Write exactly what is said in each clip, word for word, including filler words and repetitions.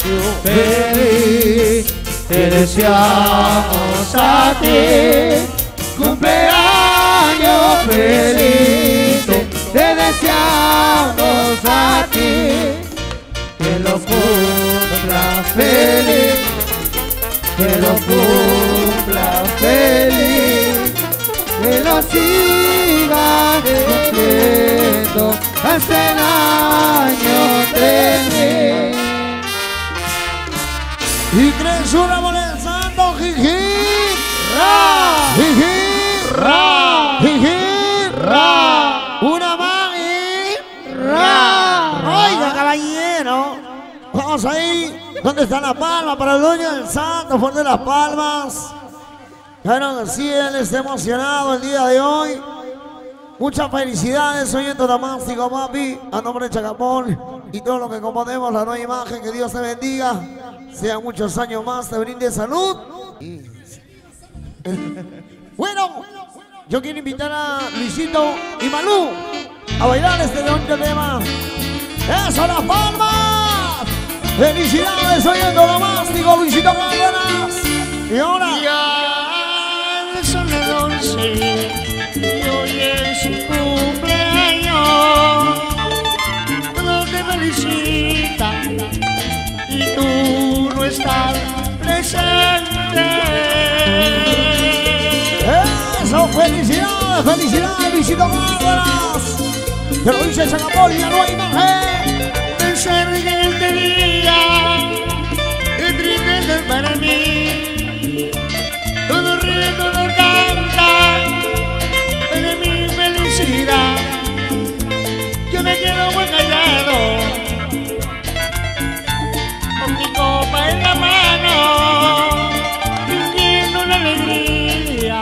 feliz, te deseamos a ti. Cumpleaños feliz, te deseamos a ti. Que lo cumpla feliz, que lo cumpla feliz, que lo siga cumpliendo hasta el año tres mil. Y tres una molestando, jiji, ra, jiji, ra, jiji, ra. Una más y ra. Oiga, caballero, vamos ahí. ¿Dónde está la palma para el dueño del santo? Fuerte las palmas. Claro que sí, él está emocionado el día de hoy. Muchas felicidades, soy Damástico, papi, a nombre de Chacapón y todo lo que componemos, la nueva imagen, que Dios te bendiga. Sean muchos años más, te brinde salud. Bueno, yo quiero invitar a Luisito y Malú a bailar este bonito tema. ¡Eso, las palmas! ¡Felicidades, soy Damástico, Luisito Cárdenas! Y ahora... Ya son las once y hoy es su cumpleaños. Todos te felicitan y tú no estás presente. ¡Eso! ¡Felicidades, felicidades, Luisito Cárdenas! ¡Que lo dice Chacapón y la nueva imagen! Pensar que este día es triste para mí. Todo ríe, todo canta, para mi felicidad. Yo me quedo muy callado, con mi copa en la mano, viviendo la alegría.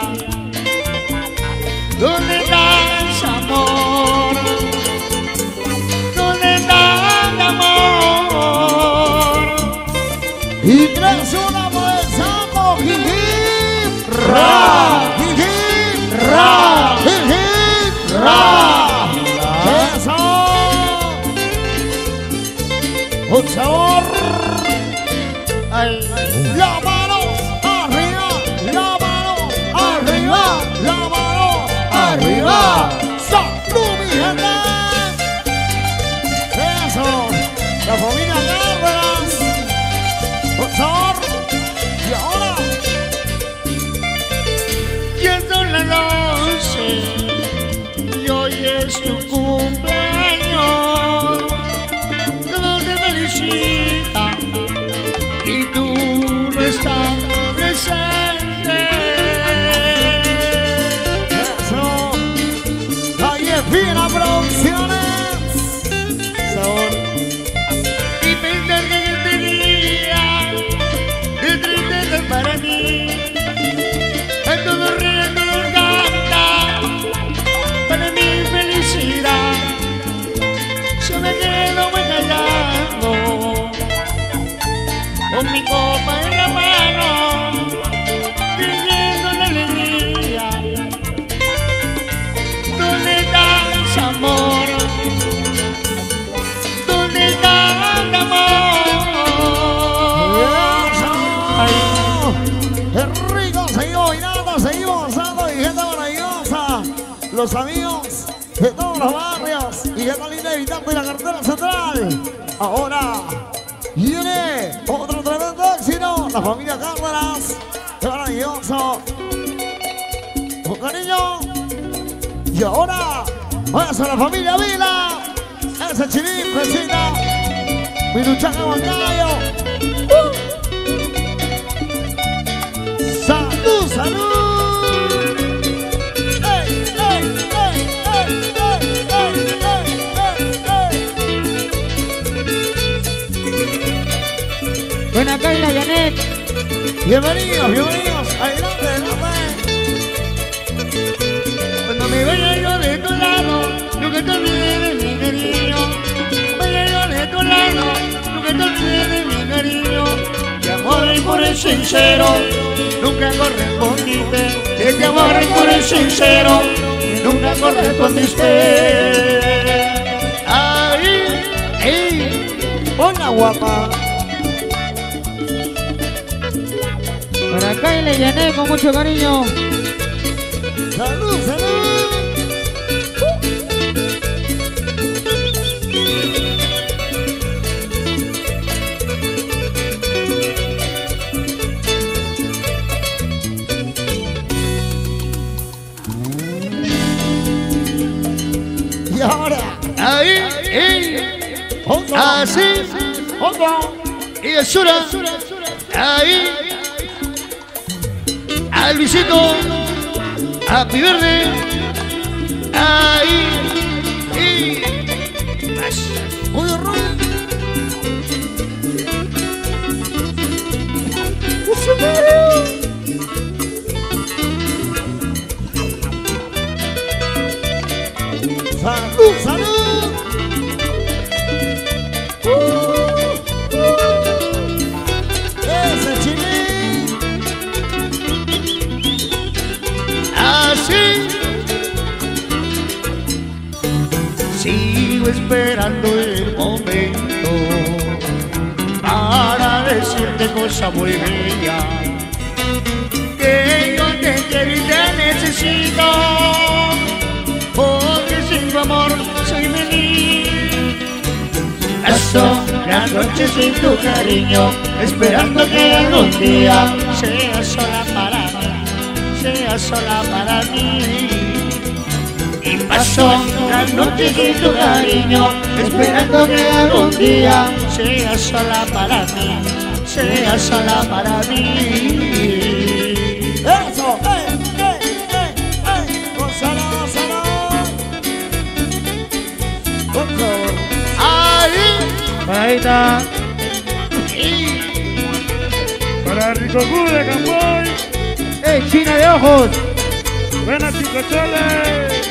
¿Dónde estás, amor? ¿Dónde estás, amor? Y tres una molestando, jiji, ra, jiji, ra, jiji, ra. ¡Eso! ¡Un sabor! Ay, ¡La mano arriba! ¡La mano arriba! ¡La mano arriba! ¡Salud, mi gente! ¡Eso! ¡La familia Cárdenas! ¡Un sabor! ¡Y ahora! ya son las doce y hoy es tu cumpleaños. Todos te felicitan y tú no estás presente. ¡Eso! ¡Calle Fina Producciones! Sabor. Y pensar que este día es triste para mí. Es todo ríe, todo canta, para mi felicidad. Yo me quedo muy callado, con mi copa en la mano, viviendo la alegría. ¿Dónde estás, amor? ¿Dónde estás, amor? ¡Eso! ¡Qué rico! Seguimos bailando, seguimos gozando y gente maravillosa. Los amigos de todos los barrios y gente linda habitante de la carretera central. Ahora viene otro tremendo éxito, la familia Cárdenas. ¡Qué maravilloso! Con cariño. Y ahora, vamos a la familia Vila. Ese chilín, Fresita, Minuchaca Huancayo. ¡Uh! ¡Salud, salud! ¡Ey, ey, ey, ey, ey, ey, ey, ey! Buena Kaila, Janet. Bienvenidos, bienvenidos. Adelante, adelante. Cuando me vaya yo de tu lado, nunca te olvides de mi cariño. Vaya yo de tu lado, nunca te olvides de mi cariño. De amor y por el sincero, nunca correspondiste. De este amor y por el sincero, nunca correspondiste. Ay, ay, Hola, guapa. Para Kyle Janet con mucho cariño. Salud, salud. Y ahora, Ahí, ahí, así, y es hora, ahí, a Luisito, Happy Verde, ahí, y más. muy horror. Salud, salud. Uh, uh. Ese chile. Así, sigo esperando el momento para decirte cosas muy bellas, que yo te quiero y te necesito, porque sin tu amor soy feliz. Paso la noche sin tu cariño, esperando que algún día sea sola para mí, sea sola para mí. Y paso la noche sin tu cariño, esperando que algún día sea sola para mí, sea sola para mí. Eso, eh, eh, eh, eh. Gonzalo, Gonzalo. Por favor. Ahí, Paradita. Para Rico Q de Camboy, ¡Ey, China de ojos! buenas chicos, chole.